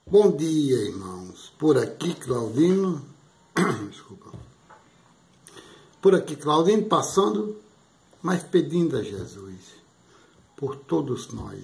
Bom dia, irmãos. Por aqui, Claudino. Desculpa. Por aqui, Claudino, passando, mas pedindo a Jesus por todos nós.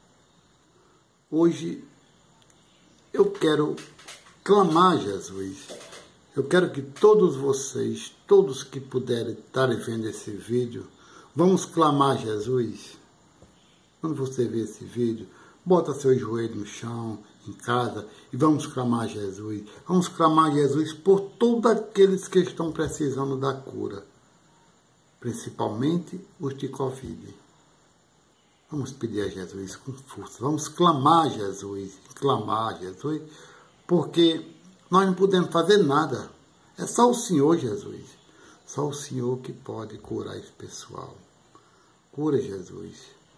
Hoje eu quero clamar a Jesus. Eu quero que todos vocês, todos que puderem estar vendo esse vídeo, vamos clamar a Jesus. Quando você vê esse vídeo, bota seu joelho no chão, em casa, e vamos clamar a Jesus. Vamos clamar a Jesus por todos aqueles que estão precisando da cura, principalmente os de Covid. Vamos pedir a Jesus com força. Vamos clamar a Jesus, porque nós não podemos fazer nada. É só o Senhor, Jesus. Só o Senhor que pode curar esse pessoal. Cura, Jesus.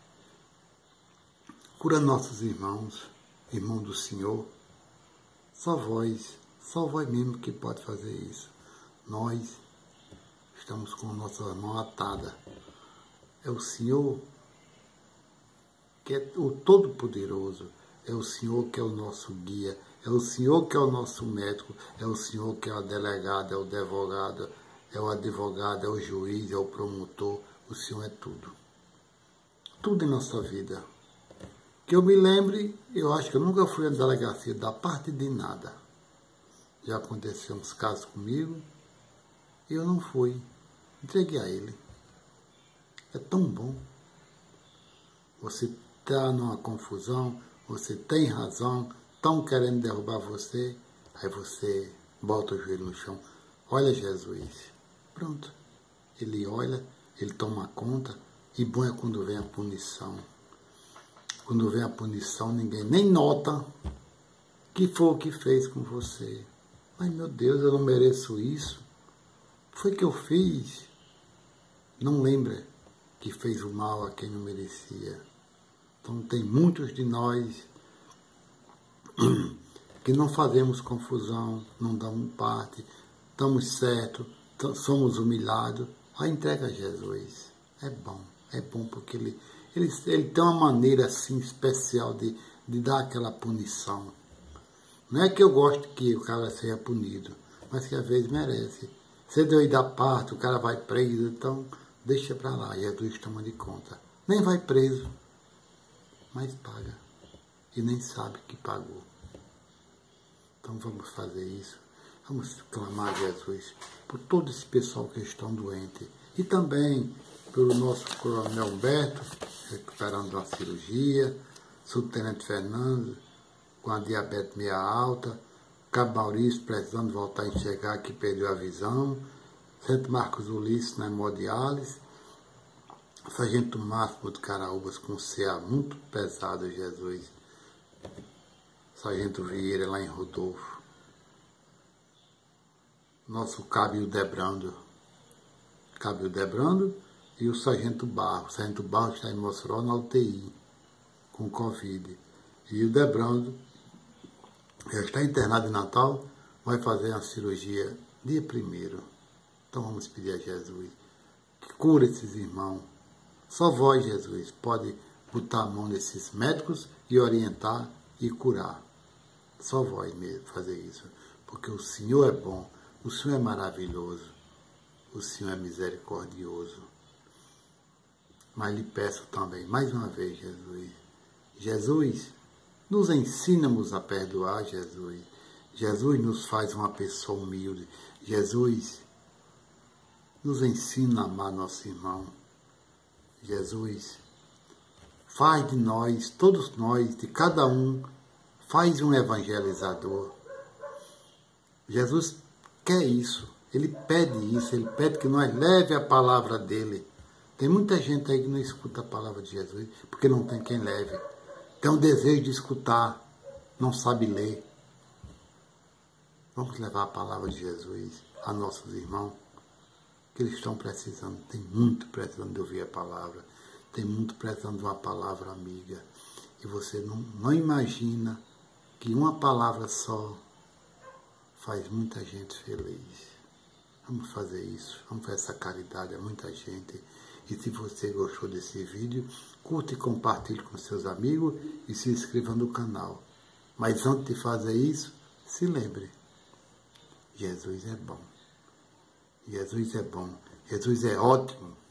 Cura nossos irmãos do Senhor. Só vós mesmo que pode fazer isso. Nós estamos com a nossa mão atada. É o Senhor que é o Todo-Poderoso. É o Senhor que é o nosso guia. É o Senhor que é o nosso médico. É o Senhor que é o delegado, é o advogado, é o juiz, é o promotor. O Senhor é tudo. Tudo em nossa vida. Que eu me lembre, eu acho que eu nunca fui à delegacia da parte de nada. Já aconteceu uns casos comigo, e eu não fui. Entreguei a ele. É tão bom. Você está numa confusão, você tem razão, estão querendo derrubar você, aí você bota o joelho no chão. Olha Jesus. Pronto. Ele olha, ele toma conta, e bom é quando vem a punição. Quando vem a punição, ninguém nem nota que foi o que fez com você. Ai, meu Deus, eu não mereço isso. Foi que eu fiz. Não lembra que fez o mal a quem não merecia. Então, tem muitos de nós que não fazemos confusão, não damos parte, estamos certos, somos humilhados. Aí entrega a Jesus. É bom porque ele tem uma maneira assim especial de dar aquela punição. Não é que eu gosto que o cara seja punido, mas que às vezes merece. Se deu ir dar parte, o cara vai preso, então deixa para lá, Jesus toma de conta. Nem vai preso, mas paga. E nem sabe que pagou. Então vamos fazer isso. Vamos clamar a Jesus por todo esse pessoal que estão doentes. E também pelo nosso coronel Humberto, recuperando a cirurgia, subtenente Fernando, com a diabetes meia alta, Cabo Maurício precisando voltar a enxergar, que perdeu a visão, Santo Marcos Ulisses na hemodiálise, Sargento Máximo de Caraúbas com CA muito pesado, Jesus, Sargento Vieira lá em Rodolfo, nosso Cabo Hildebrando, e o Sargento Barro. O Sargento Barro está em Mossoró na UTI, com Covid. E o Debrando já está internado em Natal, vai fazer a cirurgia dia 1º. Então vamos pedir a Jesus que cure esses irmãos. Só vós, Jesus, pode botar a mão nesses médicos e orientar e curar. Só vós mesmo fazer isso. Porque o Senhor é bom, o Senhor é maravilhoso, o Senhor é misericordioso. Mas lhe peço também, mais uma vez, Jesus. Jesus, nos ensina-nos a perdoar, Jesus. Jesus nos faz uma pessoa humilde. Jesus, nos ensina a amar nosso irmão. Jesus, faz de nós, todos nós, de cada um, faz um evangelizador. Jesus quer isso. Ele pede isso. Ele pede que nós leve a palavra dele. Tem muita gente aí que não escuta a palavra de Jesus, porque não tem quem leve. Tem um desejo de escutar, não sabe ler. Vamos levar a palavra de Jesus a nossos irmãos, que eles estão precisando. Tem muito precisando de ouvir a palavra. Tem muito precisando de uma palavra amiga. E você não imagina que uma palavra só faz muita gente feliz. Vamos fazer isso, vamos fazer essa caridade a muita gente. E se você gostou desse vídeo, curta e compartilhe com seus amigos e se inscreva no canal. Mas antes de fazer isso, se lembre, Jesus é bom. Jesus é bom. Jesus é ótimo.